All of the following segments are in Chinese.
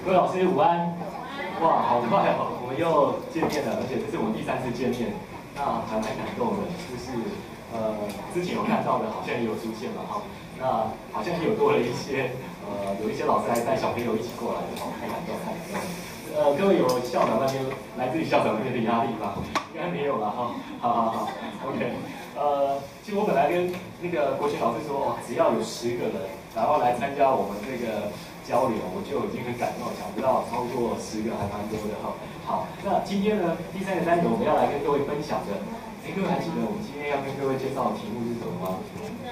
各位老师午安！哇，好快哦，我们又见面了，而且这是我们第3次见面，那还蛮感动的。就是之前有看到的，好像也有出现嘛，哈，那好像也有多了一些有一些老师还带小朋友一起过来的，太感动，太感动。各位有校长那边来自于校长那边的压力吗？应该没有了哈。好 ，OK。其实我本来跟那个国学老师说，哦，只要有10个人，然后来参加我们这个交流，我就已经很感动，想不到超过10个还蛮多的哈。好，那今天呢，第3个单元我们要来跟各位分享的，各位还记得我们今天要跟各位介绍的题目是什么吗？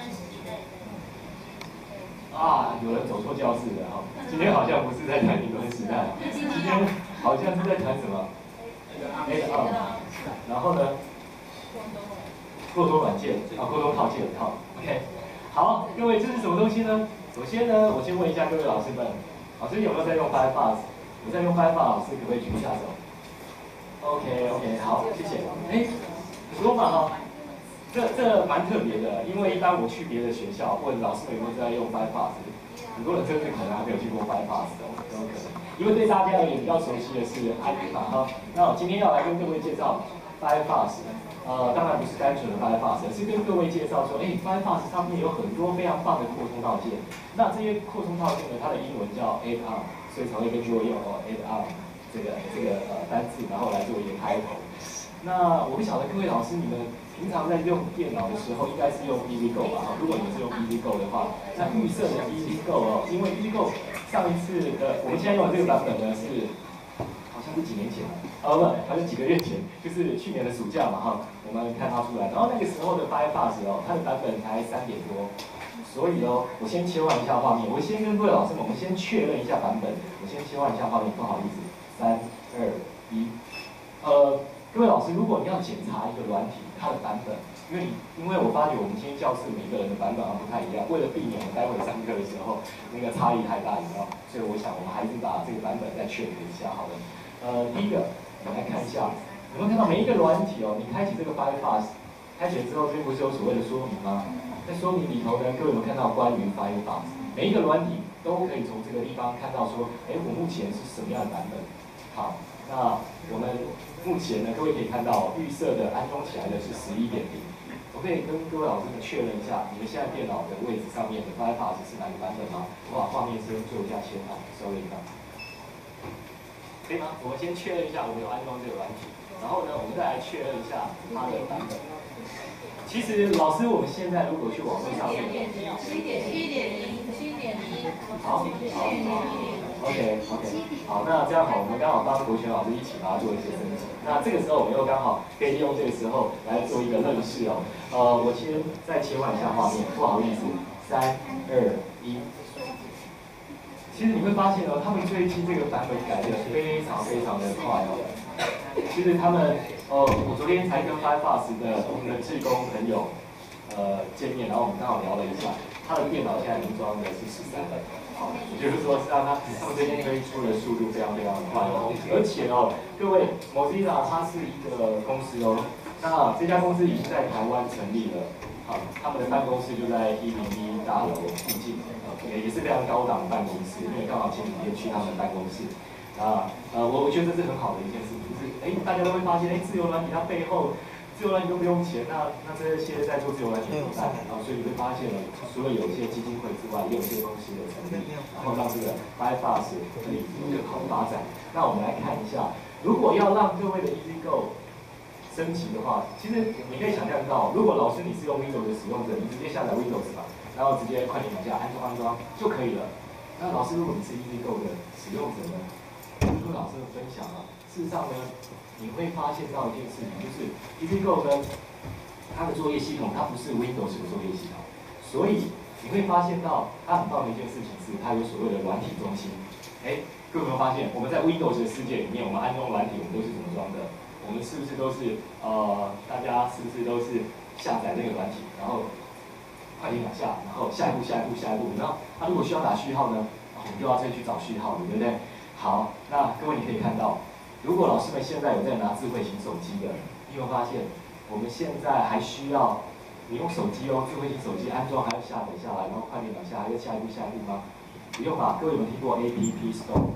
啊，有人走错教室了哈。今天好像不是在谈理论时代，今天好像是在谈什么 ？A2，然后呢？沟通软件啊，沟通套件好 ，OK， 好，各位这是什么东西呢？首先呢，我先问一下各位老师们，老师有没有在用 Firefox？ 有在用 Firefox， 老师可不可以举一下手 ？OK， 好，谢谢。普通法哈，这蛮特别的，因为一般我去别的学校问老师们有没有在用 Firefox， 很多人真的可能还没有去过 Firefox 的，都有可能。因为对大家而言比较熟悉的是 IE 嘛哈，那我今天要来跟各位介绍 Firefox。当然不是单纯的 Firefox， 而是跟各位介绍说，Firefox 上面有很多非常棒的扩充套件。那这些扩充套件呢，它的英文叫 add-on， 所以才会跟各位用add-on 这个单字，然后来做一个开头。那我不晓得各位老师，你们平常在用电脑的时候，应该是用 EasyGo 吧？如果你们是用 EasyGo 的话，那预设的 EasyGo 因为 EasyGo 上一次我们现在用的这个版本呢是。好像是几年前不，好像几个月前，就是去年的暑假嘛哈，我们看它出来，然后那个时候的 Firefox 它的版本才3点多，所以我先切换一下画面，我先跟各位老师们，我们先确认一下版本，我先切换一下画面，不好意思，3、2、1，各位老师，如果你要检查一个软体它的版本，因为我发觉我们今天教室每个人的版本不太一样，为了避免我们待会上课的时候那个差异太大，所以我想我们还是把这个版本再确认一下好了。第一个，我们来看一下，有没有看到每一个软体你开启这个 Firefox， 开启之后，这边不是有所谓的说明吗？在说明里头呢，各位有没有看到关于 Firefox， 每一个软体都可以从这个地方看到说，我目前是什么样的版本？好，那我们目前呢，各位可以看到预设的安装起来的是11.0。我可以跟各位老师们确认一下，你们现在电脑的位置上面的 Firefox 是哪个版本吗？我把画面先做一下切换，收一下。可以吗？我们先确认一下我们有安装这个软体，然后呢，我们再来确认一下它的版本。其实老师，我们现在如果去网络上面，7.1，好，OK， 好，那这样好，我们刚好帮国权老师一起把它做一些升级。那这个时候我们又刚好可以利用这个时候来做一个认识我先再切换一下画面，不好意思，3、2、1。其实你会发现他们最近这个版本改的非常的快其实他们我昨天才跟 Firefox 的我们的志工朋友见面，然后我们刚好聊了一下，他的电脑现在已经装的是13了，也就是说是让他们这边推出的速度非常的快而且各位 Mozilla 它是一个公司那这家公司已经在台湾成立了，他们的办公室就在101大楼附近。也是非常高档的办公室，因为刚好前几天去他们的办公室，我觉得这是很好的一件事情，就是大家都会发现，自由软体它背后，自由软体都不用钱，那这些在做自由软体怎么办？所以你会发现除了有一些基金会之外，也有一些公司的成立，然后让这个 Firefox 可以有更好的发展。那我们来看一下，如果要让各位的 EasyGo 升级的话，其实你可以想象到，如果老师你是用 Windows 的使用者，你直接下载 Windows 吧。然后直接快点往下安装就可以了。那老师，如果你是 EasyGo 的使用者呢，跟老师分享事实上呢，你会发现到一件事情，就是 EasyGo 呢，它的作业系统它不是 Windows 的作业系统，所以你会发现到它很棒的一件事情是，它有所谓的软体中心。各位有没有发现，我们在 Windows 的世界里面，我们安装软体，我们都是怎么装的？我们是不是都是大家是不是都是下载那个软体，然后快点往下，然后下一步，然后他如果需要打序号呢，我们就要再去找序号，对不对？好，那各位你可以看到，如果老师们现在有在拿智慧型手机的，你有没有发现，我们现在还需要你用手机智慧型手机安装还要下载下来，然后快点往下，还要下一步吗？不用吧？各位有没有听过 App Store？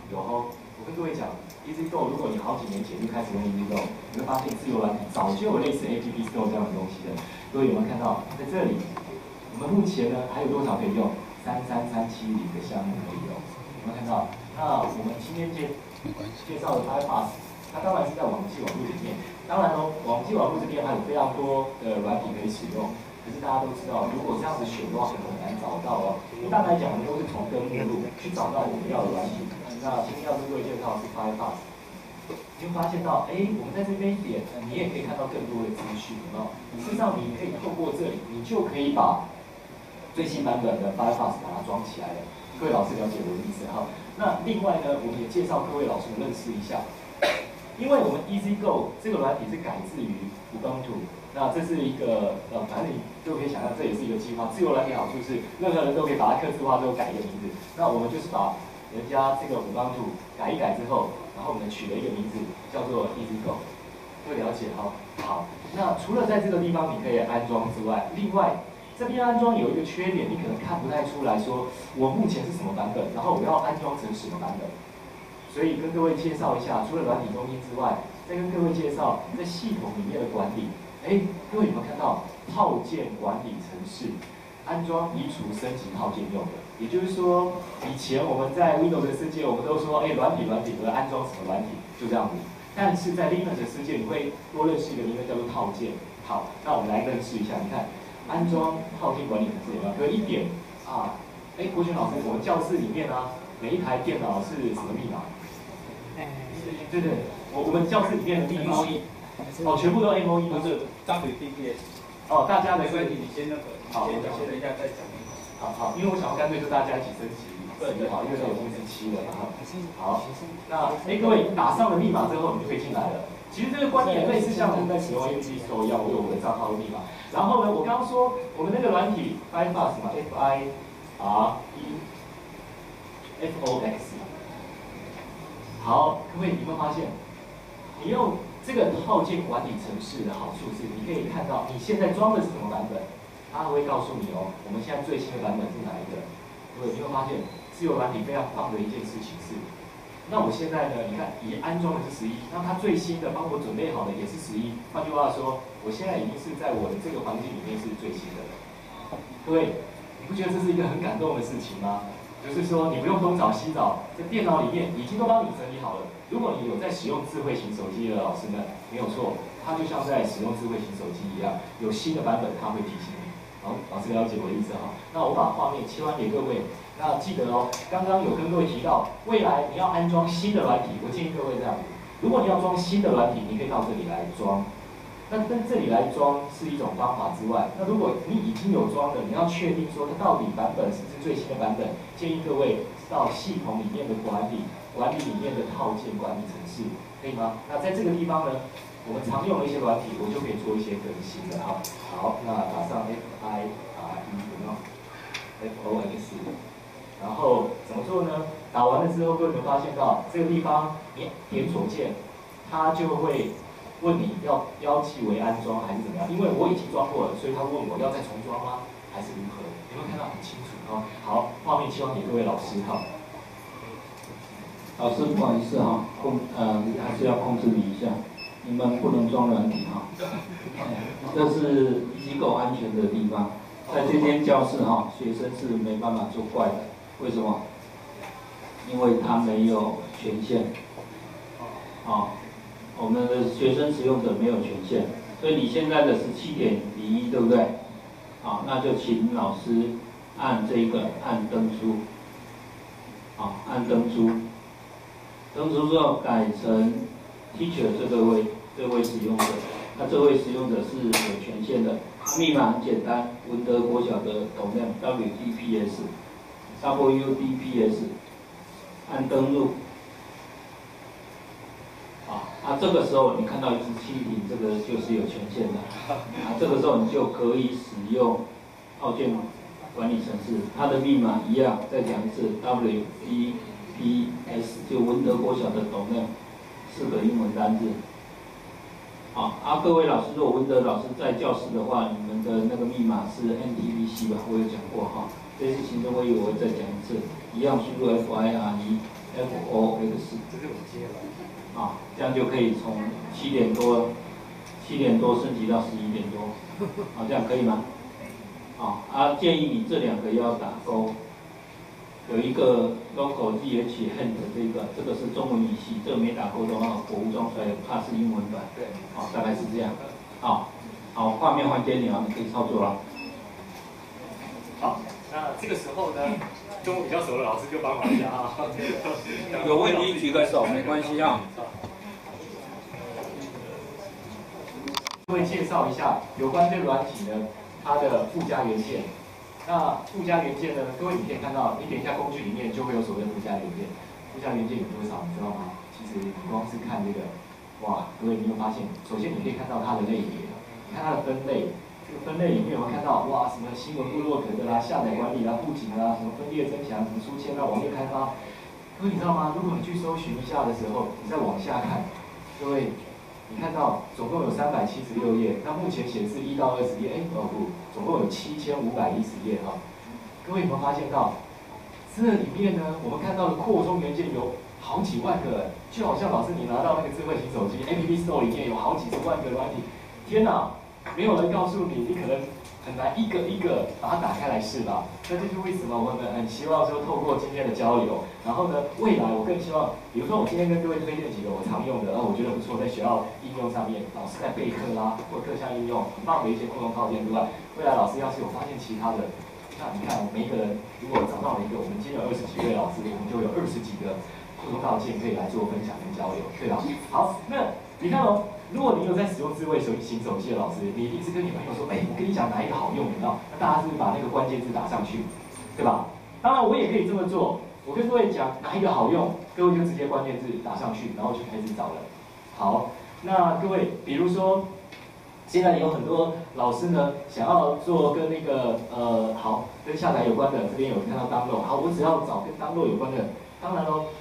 有哦。我跟各位讲 ，EasyGo， 如果你好几年前就开始用 EasyGo， 你会发现自由软体早就有类似 App Store 这样的东西的。各位有没有看到？在这里，我们目前呢还有多少可以用？33370的项目可以用，有没有看到？那我们今天介绍的 Firefox， 它当然是在网际网络里面。当然哦，网际网络这边还有非常多的软体可以使用。可是大家都知道，如果这样子选的话，可能很难找到哦。一般来讲，我们都是从根目录去找到我们要的软体。那今天要跟各位介绍的是 Firefox， 你会发现到，我们在这边一点，你也可以看到更多的资讯，有没有？事实上，你可以透过这里，你就可以把最新版本的 Firefox 把它装起来了。各位老师了解我的意思哈？那另外呢，我们也介绍各位老师们认识一下，因为我们 EasyGo 这个软体是改自于 Ubuntu。那这是一个反正你就可以想象，这也是一个计划。自由软体好处是，任何人都可以把它客制化之后改一个名字。那我们就是把人家这个Ubuntu改一改之后，然后我们取了一个名字叫做 EasyGo， 会了解哈。好，那除了在这个地方你可以安装之外，另外这边安装有一个缺点，你可能看不太出来说，我目前是什么版本，然后我要安装成什么版本。所以跟各位介绍一下，除了软体中心之外，再跟各位介绍在系统里面的管理。各位有没有看到套件管理程式安装、移除、升级套件用的？也就是说，以前我们在 Windows 的世界，我们都说，软体我要安装什么软体，就这样子。但是在 Linux 的世界，你会多认识一个名字叫做套件。好，那我们来认识一下。你看，安装套件管理程式有没有？可一点啊，国权老师，我们教室里面啊，每一台电脑是什么密码？对，我们教室里面的密码。全部都 MOE 不是WDPS。 大家的没关系，你先那个，好，我先等一下再讲。 好，因为我想要干脆就大家一起升级，好，因为都已经17了嘛。好，那各位打上了密码之后，你就可以进来了。其实这个观念类似像我们在使用 App Store 一样，我有我的账号的密码。然后呢，我刚刚说我们那个软体 Firefox 嘛 ，FIREFOX。好，各位你有没有发现，你用这个套件管理程式的好处是，你可以看到你现在装的是什么版本，它会告诉你哦，我们现在最新的版本是哪一个。各位你会发现，自由软体非常棒的一件事情是，那我现在呢，你看已经安装的是11，那它最新的帮我准备好的也是11。换句话说，我现在已经是在我的这个环境里面是最新的了。各位，你不觉得这是一个很感动的事情吗？就是说，你不用东找西找，在电脑里面已经都帮你整理好了。如果你有在使用智慧型手机的老师们，没有错，它就像在使用智慧型手机一样，有新的版本它会提醒你。好，老师了解我的意思哈。那我把画面切换给各位，那记得哦，刚刚有跟各位提到，未来你要安装新的软体，我建议各位这样子，如果你要装新的软体，你可以到这里来装。那跟这里来装是一种方法之外，那如果你已经有装的，你要确定说它到底版本是不是最新的版本，建议各位到系统里面的管理里面的套件管理程式，可以吗？那在这个地方呢，我们常用的一些软体，我就可以做一些更新的哈。好，那打上 FIRE 有没有 FOX， 然后怎么做呢？打完了之后，各位有没有发现到这个地方，你点左键，它就会问你要标记为安装还是怎么样？因为我已经装过了，所以他问我要再重装吗？还是如何？有没有看到很清楚啊？好，画面切换给各位老师哈。 老师不好意思哈，还是要控制你一下，你们不能装软体哈。这是机构安全的地方，在这间教室哈，学生是没办法做怪的。为什么？因为他没有权限。我们的学生使用者没有权限，所以你现在的是7.01，对不对？好，那就请老师按这个按登出，按登出，登出之后改成 Teacher 这位使用者，那这位使用者是有权限的，密码很简单，文德国小的domain WDPS，按登录。这个时候你看到一只蜻蜓，这个就是有权限的。这个时候你就可以使用套件管理程式，它的密码一样，再讲一次 WDPS， 就文德国小的domain，4个英文单字。各位老师，如果文德老师在教室的话，你们的那个密码是 NTVC 吧？我有讲过哈。这次行政会议我会再讲一次，一样输入 FIRE， FOX， 这是我们今天的啊，这样就可以从7点多升级到11点多，啊，这样可以吗？建议你这2个要打勾，有一个 logo GH hand 这个是中文语系，这个没打勾的话，我武装出来怕是英文版， 对， 大概是这样，好，画面还给你了，你可以操作了。 好，那这个时候呢，中文比较熟的老师就帮忙一下啊。 有问题举个手，没关系啊。 会介绍一下有关这个软体呢，它的附加元件。那附加元件呢，各位你可以看到，你点一下工具里面就会有所谓的附加元件。附加元件有多少，你知道吗？其实你光是看这个，哇，各位你有发现？首先你可以看到它的类别，你看它的分类。这个分类里面有没有看到哇？什么新闻部落格的啦、下载管理啦、布景啦、什么分裂增强、什么书签啦、网页开发。各位你知道吗？如果你去搜寻一下的时候，你再往下看，各位你看到总共有376页，那目前显示1到20页，总共有7510页哈。各位有没有发现到？这里面呢，我们看到的扩充元件有好几万个，就好像老师你拿到那个智慧型手机 App Store 里面有好几十万个软体，天哪！没有人告诉你，你可能很难一个一个把它打开来试吧。那这就是为什么我们很希望说透过今天的交流，然后呢，未来我更希望，比如说我今天跟各位推荐几个我常用的，我觉得不错，在学校应用上面，老师在备课啦或各项应用很棒的一些互动套件之外，未来老师要是有发现其他的，那你看每一个人如果找到了一个，我们今天有20几位老师，我们就有20几个互动套件可以来做分享跟交流，对吧？好，那你看哦。如果你有在使用智慧型手机的老师，你一定是跟你朋友说，我跟你讲哪一个好用，你知道？那大家是不是把那个关键字打上去，对吧？当然我也可以这么做，我跟各位讲哪一个好用，各位就直接关键字打上去，然后就开始找了。好，那各位，比如说，现在有很多老师呢，想要做跟那个跟下载有关的，这边有看到 download， 好，我只要找跟 download 有关的，当然咯。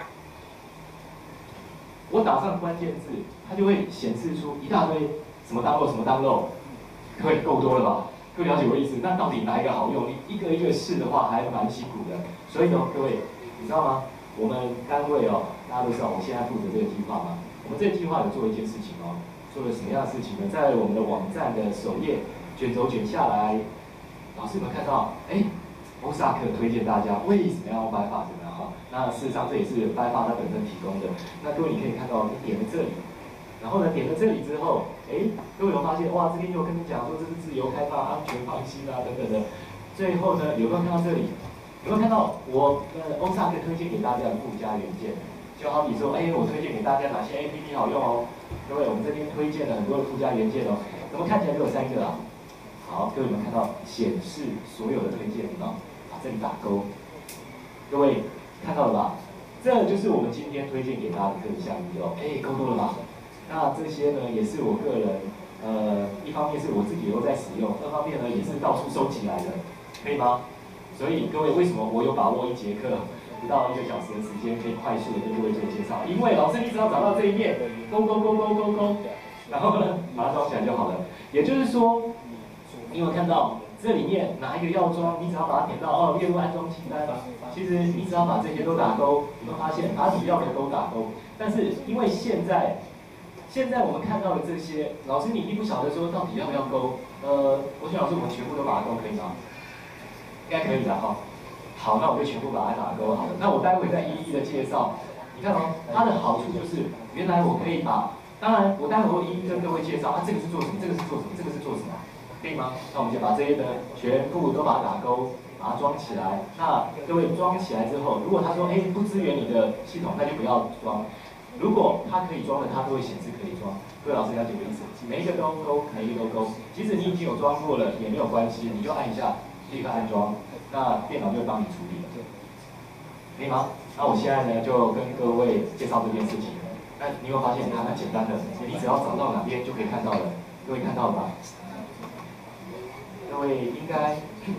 我打上关键字，它就会显示出一大堆什么 download 什么 download， 各位够多了吧？各位了解我意思？那到底哪一个好用？你一个一个试的话，还蛮辛苦的。所以呢，各位，你知道吗？我们单位大家都知道，我现在负责这个计划嘛。我们这个计划有做一件事情做了什么样的事情呢？在我们的网站的首页卷轴卷下来，老师有没有看到？欧萨克推荐大家为什么要用 Firefox 呢？那事实上这也是 Firefox 它本身提供的。那各位你可以看到，你点了这里，然后呢点了这里之后，各位有没有发现？哇，这边就跟你讲说这是自由开放、安全放心啊等等的。最后呢，有没有看到这里？有没有看到我欧萨克推荐给大家的附加元件？就好比说，我推荐给大家哪些 APP 好用哦。各位，我们这边推荐了很多的附加元件哦，怎么看起来就有3个啊？好，各位有没有看到显示所有的推荐把这里打勾？各位看到了吧？这就是我们今天推荐给大家的各个项目够多了吧？那这些呢，也是我个人一方面是我自己都在使用，二方面呢也是到处收集来的，可以吗？所以各位为什么我有把握1节课不到1个小时的时间可以快速的跟各位做介绍？因为老师你只要找到这一面，勾，然后呢把它装起来就好了。也就是说，你有看到这里面哪一个要装，你只要把它点到列入安装清单。其实你只要把这些都打勾，你会发现把你要的都打勾。但是因为现在我们看到的这些，老师你一定不晓得说到底要不要勾。我想老师我们全部都把它勾可以吗？应该可以的哈。好，那我就全部把它打勾好了。那我待会再一一的介绍。你看它的好处就是原来我可以把，当然我待会会一一跟各位介绍这个是做什么，这个是做什么，这个是做什么。可以吗？那我们就把这些呢全部都把它打勾，把它装起来。那各位装起来之后，如果他说不支援你的系统，那就不要装。如果它可以装的，它都会显示可以装。各位老师了解我意思？每一个都勾，每一个都勾。即使你已经有装过了，也没有关系，你就按一下，立刻安装，那电脑就会帮你处理了，可以吗？那我现在呢就跟各位介绍这件事情。那你有发现还蛮简单的，你只要找到哪边就可以看到了。各位看到了吧？各位应该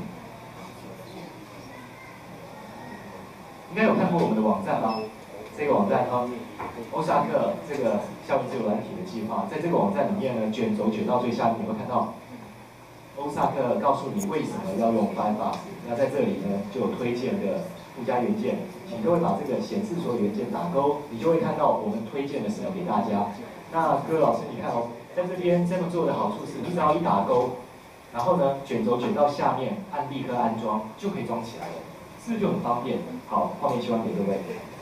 有看过我们的网站吧？这个网站欧萨克这个效益自由软体的计划，在这个网站里面呢，卷轴卷到最下面，你会看到欧欧萨克告诉你为什么要用 Firefox。那在这里呢，就有推荐的附加元件，请各位把这个显示所有元件打勾，你就会看到我们推荐的什么给大家。那各位老师，你看哦，在这边这么做的好处是，你只要一打勾，然后呢卷轴卷到下面，按立刻安装就可以装起来了，是不是就很方便？好，画面切换给各位。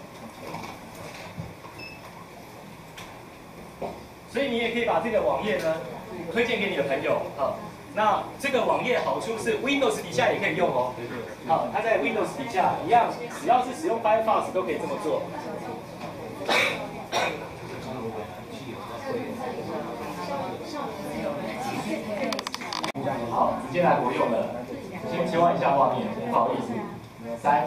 所以你也可以把这个网页呢推荐给你的朋友啊。那这个网页好处是 Windows 底下也可以用哦。好，它在 Windows 底下一样，只要是使用 Firefox 都可以这么做。 好，直接来活用了。先切换一下画面，不好意思。3、2、1，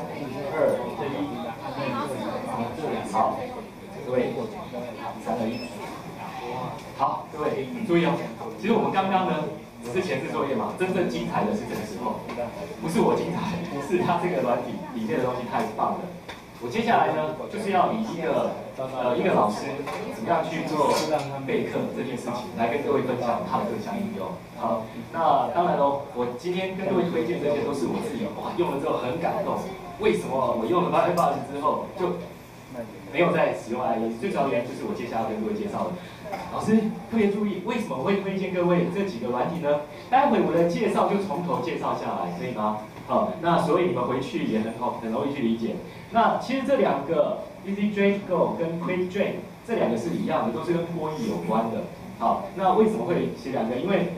好，各位，3、2、1。好，各位注意哦。其实我们刚刚呢只是前置作业嘛，真正精彩的是这个时候，不是我精彩，是它这个软体里面的东西太棒了。我接下来呢就是要以一个老师怎么样去做备课这件事情，来跟各位分享他的各项应用。好，那当然喽，我今天跟各位推荐这些都是我自己哇用了之后很感动。为什么我用了 Firefox 之后就没有再使用 IE？ 最主要原因就是我接下来要跟各位介绍的。老师特别注意，为什么我会推荐各位这几个软体呢？待会我的介绍就从头介绍下来，可以吗？好，那所以你们回去也很容易去理解。那其实这两个 EasyJet Go 跟 QuickJet 这两个是一样的，都是跟播译有关的。好，那为什么会写两个？因为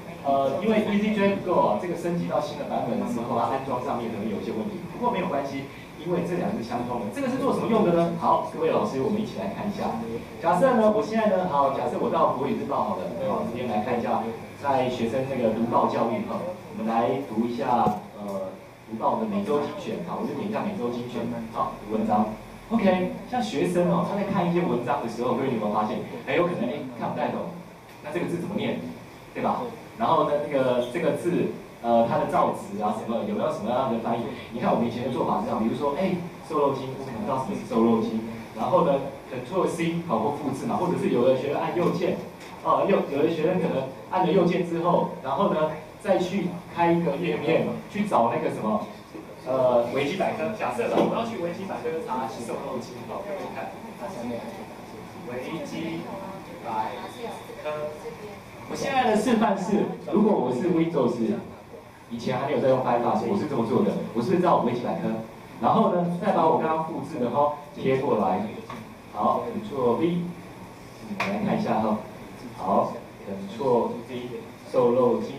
EasyJet Go 啊，这个升级到新的版本的时候，它安装上面可能有一些问题，不过没有关系。因为这两个是相通的，这个是做什么用的呢？好，各位老师，我们一起来看一下。假设呢，我现在呢，好，假设我到国语日报好了，好，这边来看一下，在学生那个读报教育哈，我们来读一下读报的每周精选，好，我就点一下每周精选，好，读文章。OK， 像学生哦，他在看一些文章的时候，各位有没有发现，很有可能看不太懂，那这个字怎么念，对吧？然后呢，这个字。它的造词啊，什么有没有什么样的翻译？你看我们以前的做法是这样，比如说，瘦肉精，我们知道什么是瘦肉精，然后呢 ，Ctrl+C 跑过复制嘛，或者是有的学生按右键，有的学生可能按了右键之后，然后呢，再去开一个页面去找那个什么，维基百科。假设我要去维基百科查瘦肉精，好，各位看，维基百科。我现在的示范是，如果我是 Windows。以前还没有在用 Firefox， 我是这么做的，我是照维基百科，然后呢，再把我刚刚复制的贴过来，好 ，Ctrl+V， 来看一下哈，好 ，Ctrl+V， 瘦肉精，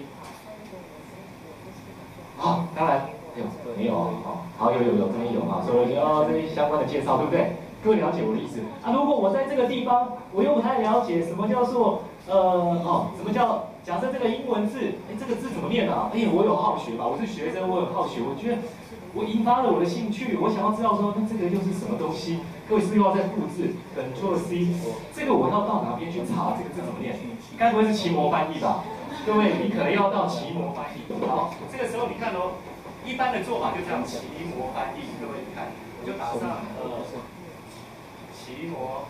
好，当然，没有，好，有，这边有嘛，瘦肉精这边相关的介绍，对不对？各位了解我的意思啊？如果我在这个地方，我又不太了解什么叫做什么叫？假设这个英文字，这个字怎么念啊？我有好学吧，我是学生，我很好学，我觉得我引发了我的兴趣，我想要知道说，那这个又是什么东西？各位是不是又要再复制 Ctrl+C？ 这个我要到哪边去查这个字怎么念？该不会是奇摩翻译吧？各位，你可能要到奇摩翻译。好，这个时候你看哦，一般的做法就这样，奇摩翻译。各位你看，我就打上奇摩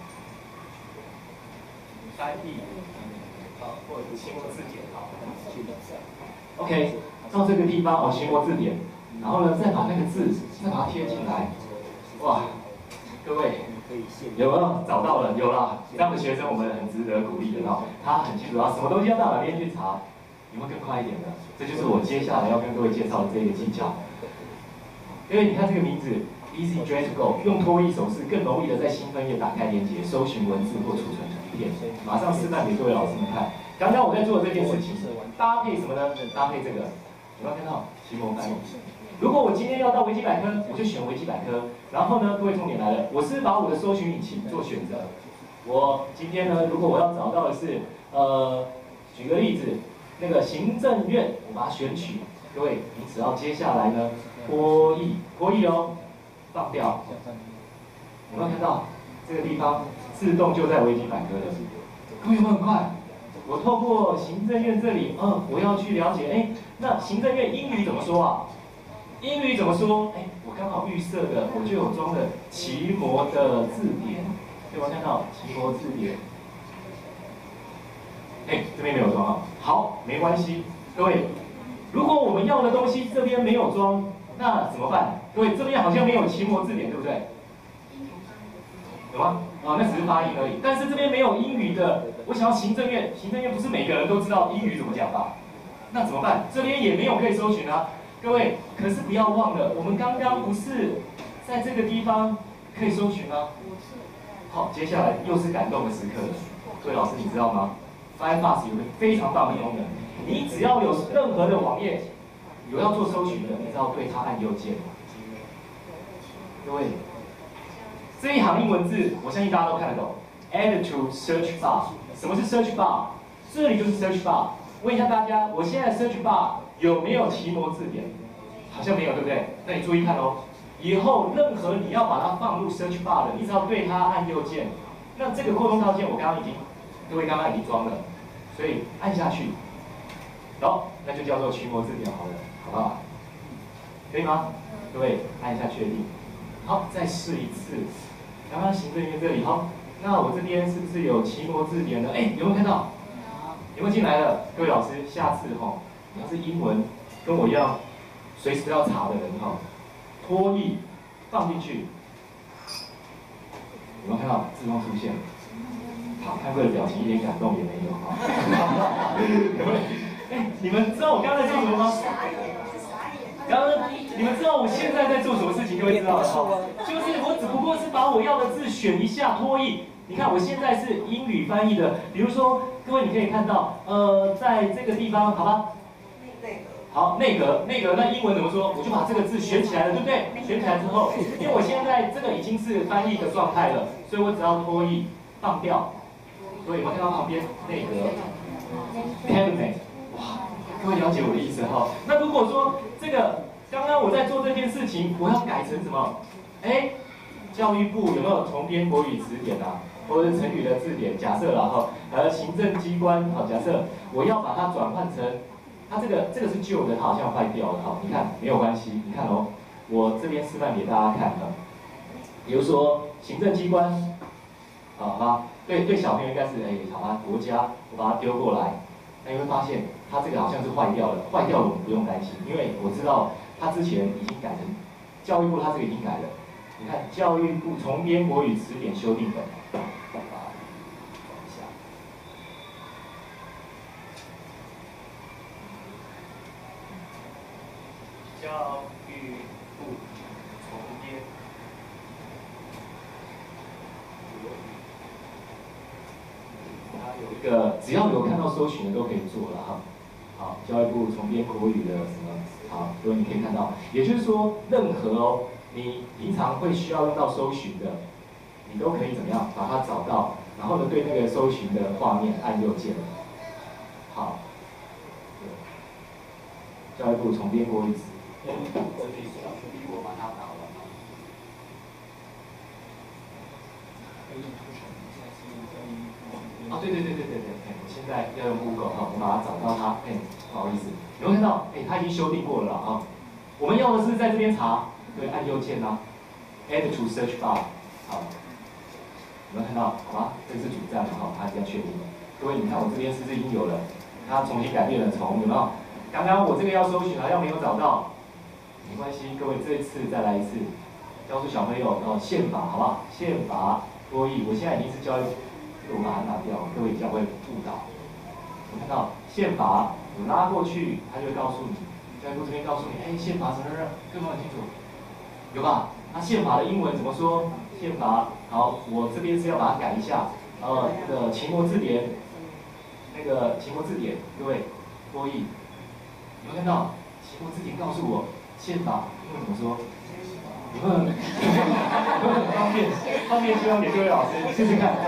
翻译。好，或者是奇摩字典，好 ，OK， 到这个地方奇摩字典，然后呢，再把那个字再把它贴进来，哇，各位有没有找到了？有啦，这样的学生我们很值得鼓励的他很清楚什么东西要到哪边去查，有没有更快一点的？这就是我接下来要跟各位介绍的这个技巧。因为你看这个名字 ，EasyJet Go， 用拖曳手势更容易的在新分页打开连接，搜寻文字或储存。马上示范给各位老师们看。刚刚我在做的这件事情，搭配什么呢？搭配这个，有没有看到奇摩翻译？如果我今天要到维基百科，我就选维基百科。然后呢，各位重点来了，我是把我的搜寻引擎做选择。我今天呢，如果我要找到的是，举个例子，那个行政院，我把它选取。各位，你只要接下来呢，脱译哦，放掉。有没有看到这个地方？自动就在维基百科了，各位有没有很快？我透过行政院这里，我要去了解，那行政院英语怎么说啊？英语怎么说？我刚好预设的，我就有装了奇摩的字典，有没有看到奇摩字典？这边没有装好，没关系，各位， 如果我们要的东西这边没有装，那怎么办？各位，这边好像没有奇摩字典，对不对？有吗？哦，那只是发音而已。但是这边没有英语的，我想要行政院不是每个人都知道英语怎么讲吧？那怎么办？这边也没有可以搜寻啊。各位，可是不要忘了，我们刚刚不是在这个地方可以搜寻吗？好，接下来又是感动的时刻了。各位老师，你知道吗 ？Firefox 有个非常棒的功能，你只要有任何的网页有要做搜寻的，你只要对它按右键。各位，这一行英文字，我相信大家都看得懂。Add to search bar。什么是 search bar？ 这里就是 search bar。问一下大家，我现在 search bar 有没有奇摩字典？好像没有，对不对？那你注意看哦，以后任何你要把它放入 search bar 的，你只要对它按右键。那这个扩充套件我各位刚刚已经装了，所以按下去，那就叫做奇摩字典好了，好不好？可以吗？各位按一下确定。好，再试一次。刚刚行政院这里，好，那我这边是不是有奇摩字典的？哎，有没有看到？有没有进来了？各位老师，下次你要是英文跟我一样，随时都要查的人脱译放进去，有没有看到自动出现？好，看这个表情一点感动也没有你们知道我刚才在做什么吗？你们知道我现在在做什么事情？各位知道吗？就是我只不过是把我要的字选一下脱译。你看我现在是英语翻译的，比如说各位你可以看到，在这个地方，好吧？好，内阁，那英文怎么说？我就把这个字选起来了，对不对？选起来之后，因为我现在这个已经是翻译的状态了，所以我只要脱译放掉。所以有没有看到旁边内阁 cabinet？ 哇，各位了解我的意思哈？那如果说这个刚刚我在做这件事情，我要改成什么？教育部有没有重编国语词典啊？或者是成语的字典？假设啦行政机关假设我要把它转换成，它这个是旧的，它好像坏掉了你看没有关系，你看我这边示范给大家看比如说行政机关，好吧？对小朋友应该是好吧，国家我把它丢过来，那你会发现它这个好像是坏掉了，我们不用担心，因为我知道它之前已经改成教育部，它这个已经改了。你看教育部重编国语词典修订本，教育部重编。有一个只要有看到搜寻的都可以做了好，教育部重编国语的什么好，所以你可以看到，也就是说，任何你平常会需要用到搜寻的，你都可以怎么样把它找到，然后呢，对那个搜寻的画面按右键。好，教育部重编国语词，我把它打完。对，我现在要用 Google 我把它找到它，不好意思，有没有看到？它已经修订过了我们要的是在这边查，对，按右键Add to search bar， 好，有没有看到？好吗？这是主站它已经确定了。各位，你看我这边是不是已经有了？它重新改变了有没有？刚刚我这个要搜寻好像没有找到，没关系，各位这一次再来一次，告诉小朋友宪法好不好？宪法多义，我现在已经是教育。我把它拿掉，各位比较会误导。我看到宪法，我拉过去，它就会告诉你，教育部这边告诉你，宪法什么的，各位很清楚，有吧？那宪法的英文怎么说？宪法，好，我这边是要把它改一下，奇摩字典，那个奇摩字典，各位多译，有没有看到？奇摩字典告诉我宪法英文怎么说？有没有很方便希望给各位老师试试看。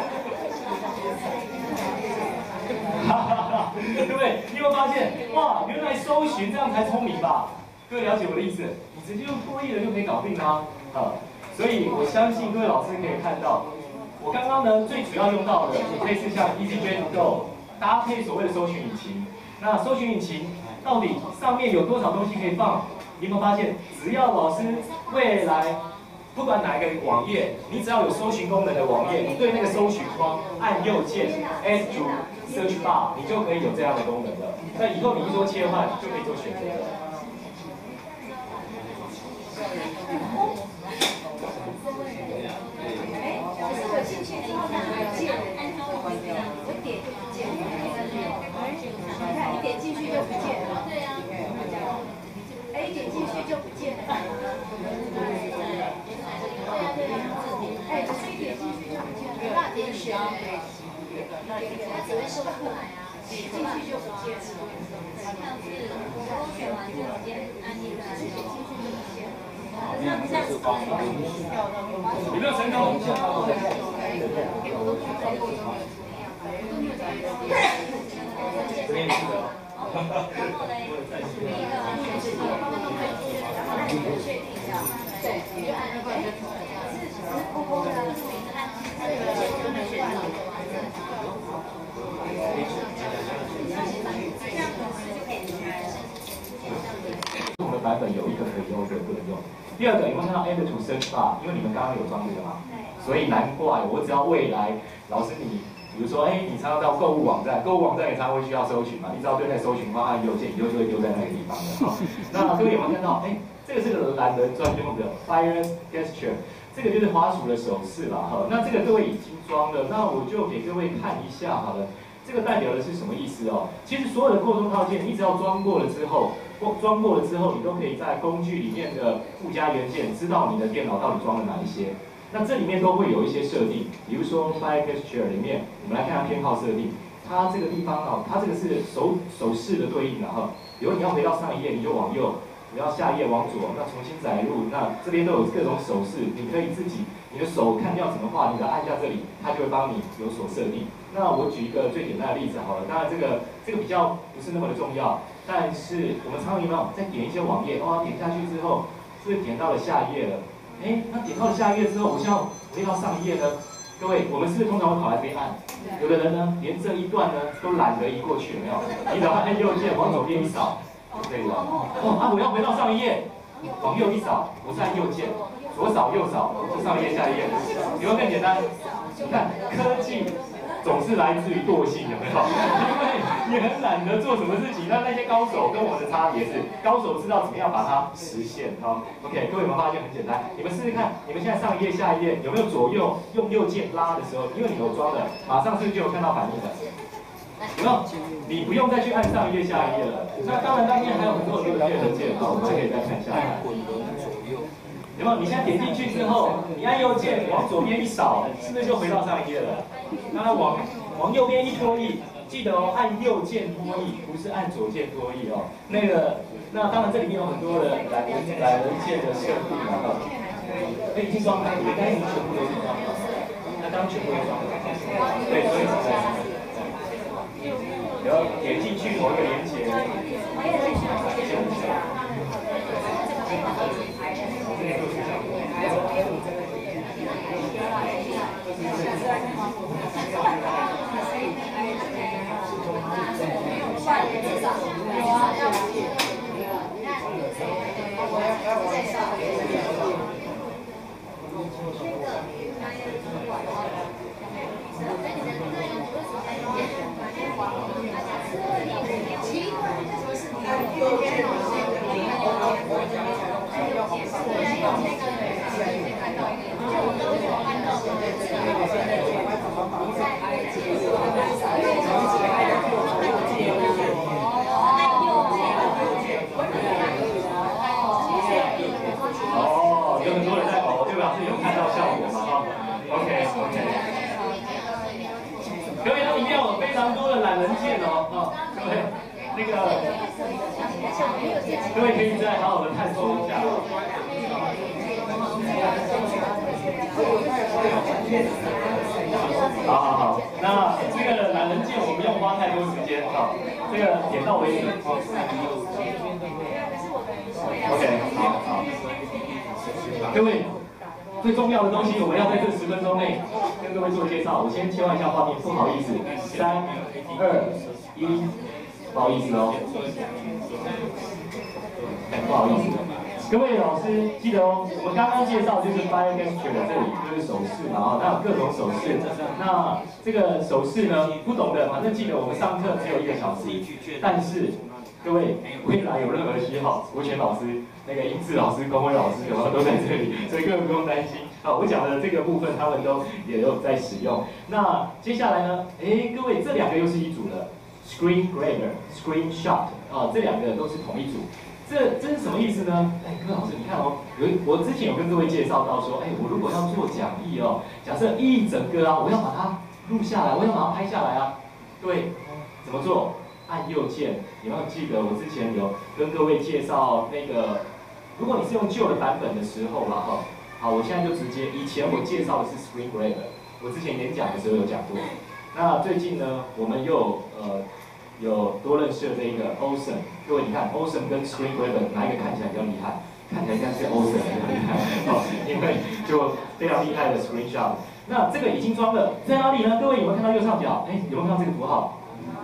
对不对？你有没有发现？哇，原来搜寻这样才聪明吧？各位了解我的意思？你直接用多译的就可以搞定啦。所以我相信各位老师可以看到，我刚刚呢最主要用到的类似像 EasyJet Go 搭配所谓的搜寻引擎。那搜寻引擎到底上面有多少东西可以放？你有没有发现？只要老师未来不管哪一个网页，你只要有搜寻功能的网页，你对那个搜寻框按右键 Add to Search Bar， 你就可以有这样的功能了。那以后你一做切换，就可以做选择了。 我进去之后，它不见了，我点就不见了。你看，你点进去就不见了。对呀。哎，点进去就不见了。哎，可是一点进去就不见了，没办法点选。它只会收出来啊，点进去就不见了。好像是勾选完就直接按进去，点进去就不见了。这样有没有成功？这边是的。然后嘞，第一个然后按确定一下，对，你就按那个，是不公的，是按这个就没断了。这样公司就可以我们的版本有一个可以用，一个不能用。第二个，有没有看到 Add to Search Bar？ 因为你们刚刚有装这个嘛，所以难怪我只要未来老师你，比如说你常常到购物网站，购物网站也常常会需要搜寻嘛，你只要对那搜寻框按右键，你就会丢在那个地方的哈。那各位有没有看到？这个是个懒人专用的 Fire Gesture， 这个就是滑鼠的手势啦哈。那这个各位已经装了，那我就给各位看一下好了。这个代表的是什么意思哦？其实所有的扩充套件，你只要装过了之后，你都可以在工具里面的附加元件知道你的电脑到底装了哪一些。那这里面都会有一些设定，比如说 Fire Gesture 里面，我们来看它偏好设定，它这个地方哦，它这个是手势的对应的哈。比如你要回到上一页，你就往右；你要下一页往左，那重新载入，那这边都有各种手势，你可以自己你的手看要怎么画，你的按下这里，它就会帮你有所设定。那我举一个最简单的例子好了，当然这个比较不是那么的重要，但是我们常常有没有在点一些网页，点下去之后，是不是点到了下一页了？那点到了下一页之后，我现在回到上一页呢？各位，我们是不是通常会跑来这边按？有的人呢，连这一段呢都懒得移过去，有没有？你只要按右键往左边一扫，就可以了。我要回到上一页，往右一扫，我是按右键，左扫右扫，就上一页下一页，有没有更简单？你看科技。总是来自于惰性，有没有？因为你很懒得做什么事情，那些高手跟我们的差别是，高手知道怎么样把它实现。OK， 各位有没有发现很简单？你们试试看，你们现在上一页、下一页有没有左右用右键拉的时候，因为你有装的，马上是不是就有看到反应了？有没有？你不用再去按上一页、下一页了。那当然，当面还有很多的键，我们可以再看下来。有没有？你现在点进去之后，你按右键往左边一扫，是不是就回到上一页了？那往右边一拖移，记得按右键拖移，不是按左键拖移哦。那当然这里面有很多的懒人键的设定啊。已经装了，你们刚已经全部都装了。那刚全部都装了。对，所以然后点进去某一个连接。有很多人在跑，就表示有看到效果嘛？OK。各位，它里面有非常多的懒人键哦，各位，各位可以再好好的探索一下。好，那这个懒人键我们不用花太多时间这个点到为止。OK， 好。各位，最重要的东西我们要在这10分钟内跟各位做介绍。我先切换一下画面，不好意思，3、2、1，不好意思哦，不好意思。 各位老师记得哦，我们刚刚介绍就是 fire gesture 这里就是手势嘛，哦，那有各种手势。那这个手势呢，不懂的，反正记得我们上课只有1个小时，但是各位未来有任何需要，国权老师、那个英智老师、公威老师，有没有都在这里，所以各位不用担心。好，我讲的这个部分他们都也有在使用。那接下来呢，各位这2个又是一组的 screen grabber、screenshot 啊，这2个都是同一组。这是什么意思呢？各位老师，你看哦，我之前有跟各位介绍到说，我如果要做讲义哦，假设一整个啊，我要把它录下来，我要把它拍下来啊，对，怎么做？按右键，你要记得我之前有跟各位介绍那个，如果你是用旧的版本的时候啦，哈，好，我现在就直接，以前我介绍的是 screen grabber， 我之前演讲的时候有讲过，那最近呢，我们又有多认识了这一个 Awesome， 各位你看 Awesome 跟 screen grabber 哪一个看起来比较厉害？看起来应该是 Awesome 比较厉害，因为就非常厉害的 screenshot。那这个已经装了，在哪里呢？各位有没有看到右上角？有没有看到这个符号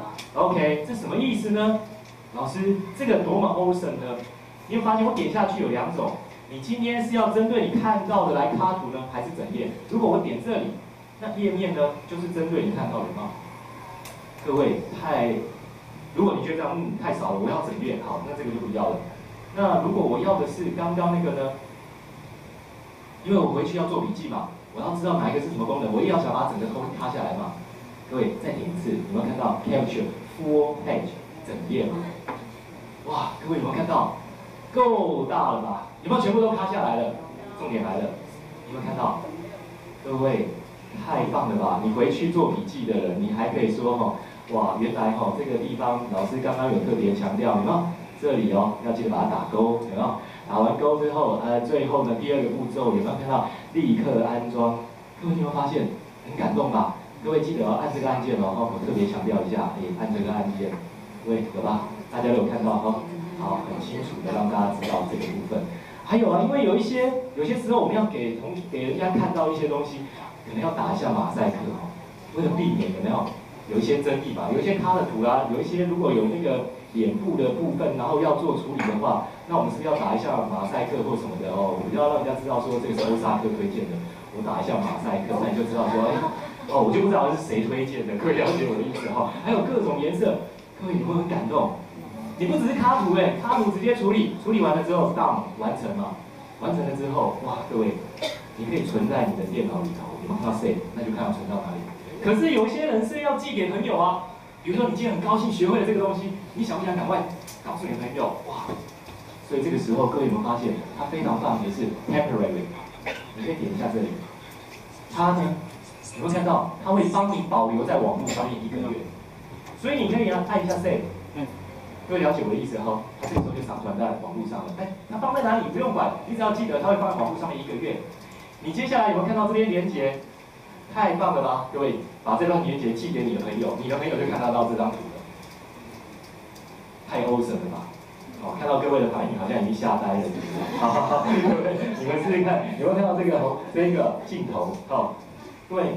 ？OK， 这什么意思呢？老师，这个多么 Awesome 呢？你有发现我点下去有2种，你今天是要针对你看到的来插图呢，还是整页？如果我点这里，那页面呢就是针对你看到的吗？各位如果你觉得这样太少了，我要整页，好，那这个就不要了。那如果我要的是刚刚那个呢？因为我回去要做笔记嘛，我要知道哪一个是什么功能，我也要想把整个都趴下来嘛。各位再点一次，有没有看到 Capture Full Page 整页嘛？哇，各位有没有看到？够大了吧？有没有全部都趴下来了？重点来了，有没有看到？各位太棒了吧！你回去做笔记的人，你还可以说哇，原来这个地方老师刚刚有特别强调，有没有？这里要记得把它打勾，有没有？打完勾之后，最后呢第2个步骤有没有看到立刻安装？各位有没有发现很感动吧？各位记得按这个按键我特别强调一下，按这个按键，各位有吧？大家都有看到好，很清楚的让大家知道这个部分。还有啊，因为有些时候我们要给人家看到一些东西，可能要打一下马赛克为了避免有一些争议吧，有一些卡的图啦，有一些如果有那个脸部的部分，然后要做处理的话，那我们是要打一下马赛克或什么的我们就要让人家知道说这个是欧萨克推荐的，我打一下马赛克，那你就知道说我就不知道是谁推荐的，各位了解我的意思还有各种颜色，各位你会很感动。你不只是卡图卡图直接处理完了之后 done 完成嘛，完成了之后哇，各位你可以存在你的电脑里头，你马上 save， 那就看要存到哪里。可是有些人是要寄给朋友啊，比如说你今天很高兴学会了这个东西，你想不想赶快告诉你的朋友？哇！所以这个时候各位有没有发现，它非常棒的是 temporary， 你可以点一下这里，它呢有没有看到？它会帮你保留在网络上面1个月，所以你可以按一下 save。各位了解我的意思它这个时候就上传在网络上了。它放在哪里不用管，你只要记得它会放在网络上面1个月。你接下来有没有看到这边连结？太棒了吧，各位，把这段连结寄给你的朋友，你的朋友就看得到这张图了。太 awesome 了吧？看到各位的反应好像已经吓呆了，是不是？各位，你们试试看，有没有看到这个镜头？各位，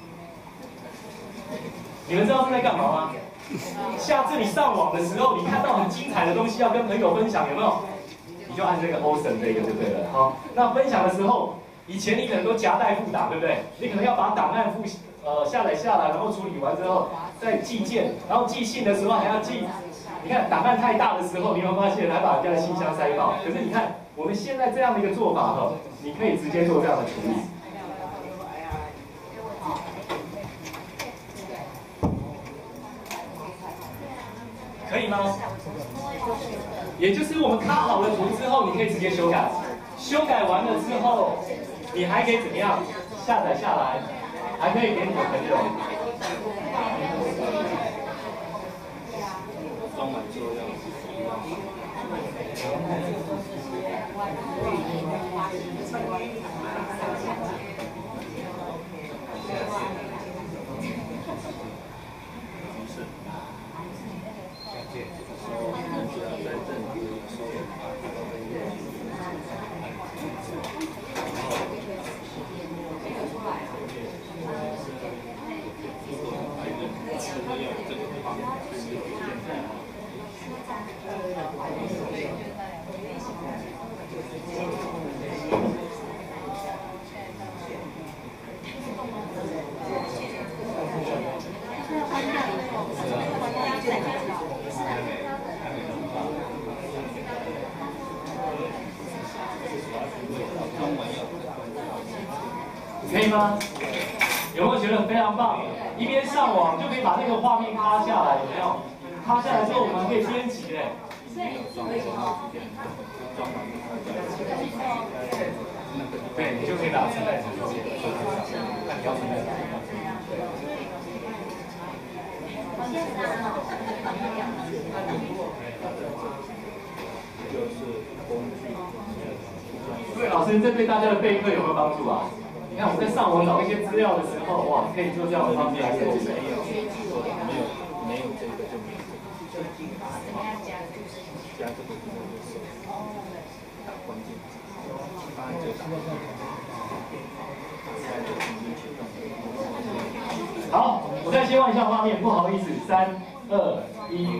你们知道是在干嘛吗？下次你上网的时候，你看到很精彩的东西要跟朋友分享，有没有？你就按这个 awesome 这个就对了。好，那分享的时候，以前你可能都夹带附档，对不对？你可能要把档案下载下来，然后处理完之后再寄件，然后寄信的时候还要寄。你看档案太大的时候，你有没有发现还把人家的信箱塞爆？可是你看我们现在这样的一个做法你可以直接做这样的处理。可以吗？也就是我们卡好了图之后，你可以直接修改。修改完了之后，你还可以怎么样？下载下来，还可以给你的朋友。 装满之后要可以吗？有没有觉得非常棒？一边上网就可以把那个画面卡下来，有没有？卡下来之后我们可以编辑嘞。对，你就可以把它存在这个看你要存在哪里。对，老师，这对大家的备课有没有帮助啊？你看我在上网找一些资料的时候，哇，可以做这样的方式来做。 没有这个就没有这个。加这个就是打关键字，把这个打好，我再切换一下画面，不好意思，3、2、1。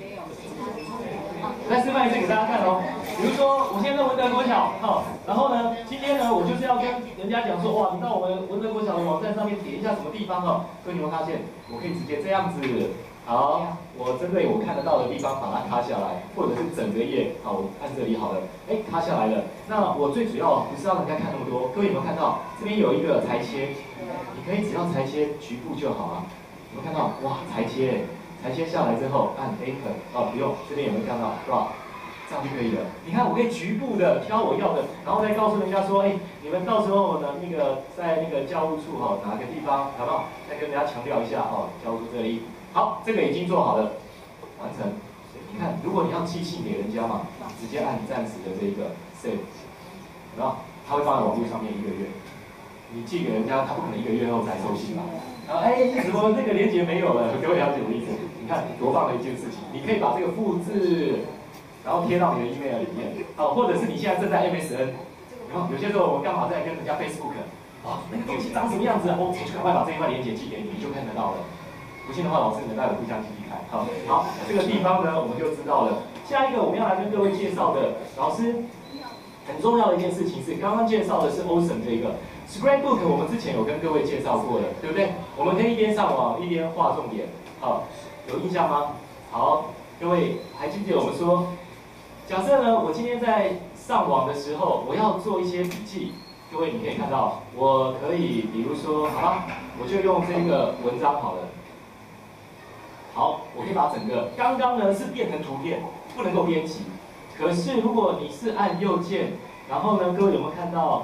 我再示范一次给大家看哦。比如说，我现在在文德国小，然后呢，今天呢，我就是要跟人家讲说，哇，你到我们文德国小的网站上面点一下什么地方哦。各位你会发现，我可以直接这样子，好，我针对我看得到的地方把它卡下来，或者是整个页，好，我按这里好了，哎，卡下来了。那我最主要不是让人家看那么多，各位有没有看到这边有一个裁切？你可以只要裁切局部就好了。有没有看到？哇，裁切下来之后按 A 可，不用，这边有没有看到？是吧？这样就可以了。你看，我可以局部的挑我要的，然后再告诉人家说，哎，你们到时候呢，那个在那个教务处哪个地方，好不好？再跟人家强调一下教务处这里。好，这个已经做好了，完成。你看，如果你要寄信给人家嘛，直接按暂时的这个 save， 有没有？它会放在网络上面1个月。你寄给人家，他不可能1个月后才收信吧？然后怎么这个连结没有了？各位了解我的意思？你看多棒的一件事情！你可以把这个复制，然后贴到你的 email 里面，或者是你现在正在 MSN， 有些时候我们刚好在跟人家 Facebook， 那个东西长什么样子啊？我就赶快把这一块连结寄给你，你就看得到了。不信的话，老师你们待会互相记记看。好，这个地方呢我们就知道了。下一个我们要来跟各位介绍的，老师很重要的一件事情是，刚刚介绍的是 Ocean 这个 Scrapbook， 我们之前有跟各位介绍过的，对不对？我们可以一边上网一边画重点，有印象吗？好，各位还记得我们说，假设呢我今天在上网的时候，我要做一些笔记。各位，你可以看到，我可以，比如说，好吧，我就用这个文章好了。好，我可以把整个刚刚呢是变成图片，不能够编辑。可是如果你是按右键，然后呢，各位有没有看到？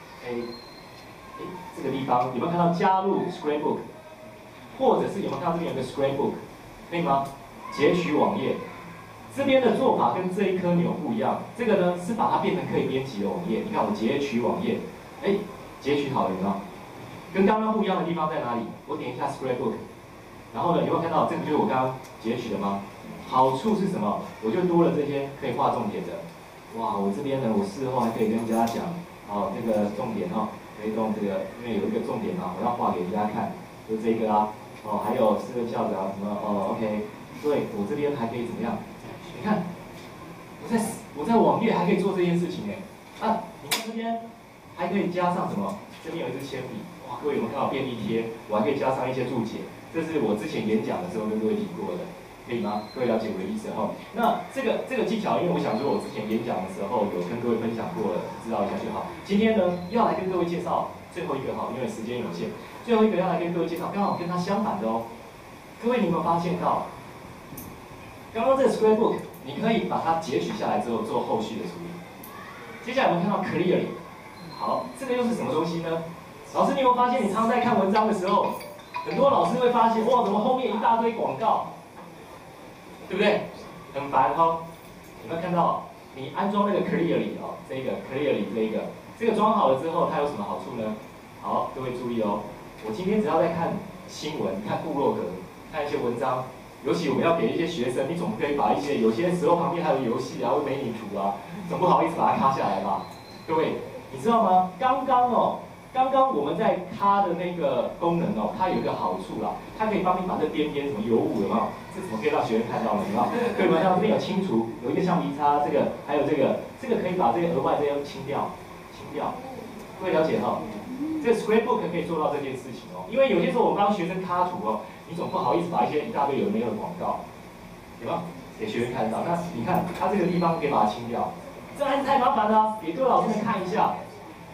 这个地方有没有看到加入 Scrapbook？ 或者是有没有看到这边有个 Scrapbook？ 可以吗？截取网页。这边的做法跟这一颗钮不一样，这个呢是把它变成可以编辑的网页。你看我截取网页，截取好了有没有？跟刚刚不一样的地方在哪里？我点一下 Scrapbook， 然后呢，有没有看到这个就是我刚刚截取的吗？好处是什么？我就多了这些可以画重点的。哇，我这边呢，我事后还可以跟人家讲，这个重点可以用这个，因为有一个重点我要画给人家看，就这个还有4个校长什么OK， 对我这边还可以怎么样？你看，我在网页还可以做这件事情你看这边还可以加上什么？这边有一支铅笔，哇，各位有没有看到便利贴？我还可以加上一些注解，这是我之前演讲的时候跟各位提过的，可以吗？各位了解我的意思那这个技巧，因为我想说我之前演讲的时候有跟各位分享过了，知道一下就好。今天呢要来跟各位介绍最后一个因为时间有限，最后一个要来跟各位介绍，刚好跟它相反的各位你有没有发现到？刚刚这个 Scrapbook， 你可以把它截取下来之后做后续的处理。接下来我们看到 Clearly， 好，这个又是什么东西呢？老师，你有没有发现，你常常在看文章的时候，很多老师会发现，哇，怎么后面一大堆广告，对不对？很烦有没有看到？你安装那个 Clearly 这个 Clearly 这个装好了之后，它有什么好处呢？好，各位注意我今天只要在看新闻、看部落格、看一些文章。尤其我们要给一些学生，你总不可以把有些时候旁边还有游戏或美女图总不好意思把它卡下来吧？各位，你知道吗？刚刚我们在卡的那个功能它有一个好处啦，它可以帮你把这边边什么油污有没有？这怎么可以让学生看到呢？有没有？各位们，像这边有清除，有一个橡皮擦，这个还有这个可以把这个额外这些清掉。各位了解这个 Scrapbook 可以做到这件事情因为有些时候我们帮学生卡图你总不好意思把一大堆有没有的广告，有没有给学生看到？那你看它这个地方可以把它清掉，这还是太麻烦了。给各位老师们看一下，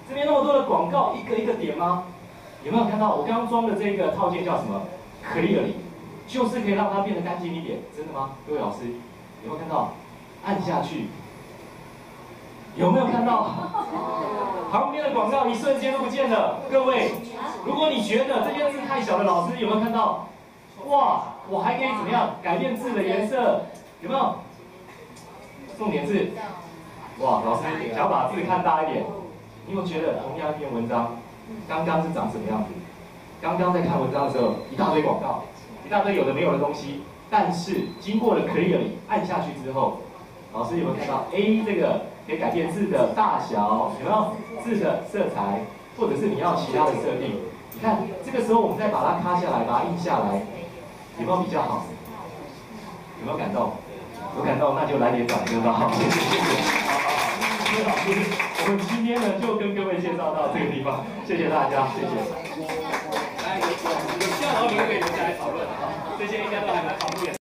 这边那么多的广告，一个一个点吗？有没有看到我刚刚装的这个套件叫什么 ？Clearly， 就是可以让它变得干净一点，真的吗？各位老师，有没有看到？按下去，有没有看到？旁边的广告一瞬间都不见了。各位，如果你觉得这件字太小的，老师有没有看到？哇，我还可以怎么样改变字的颜色？有没有？重点是，哇，老师想要把字看大一点，你有没有觉得同样一篇文章，刚刚是长什么样子？刚刚在看文章的时候，一大堆广告，一大堆有的没有的东西，但是经过了 Clearly 按下去之后，老师有没有看到 A 这个可以改变字的大小，有没有字的色彩，或者是你要其他的设定？你看这个时候我们再把它卡下来，把它印下来，有没有比较好？有没有感动？有感动，那就来点掌声吧！谢谢谢谢。好，各位老师，我们今天呢就跟各位介绍到这个地方，谢谢大家，谢谢。 有需要的话，你们可以留下来讨论啊，这些应该都还。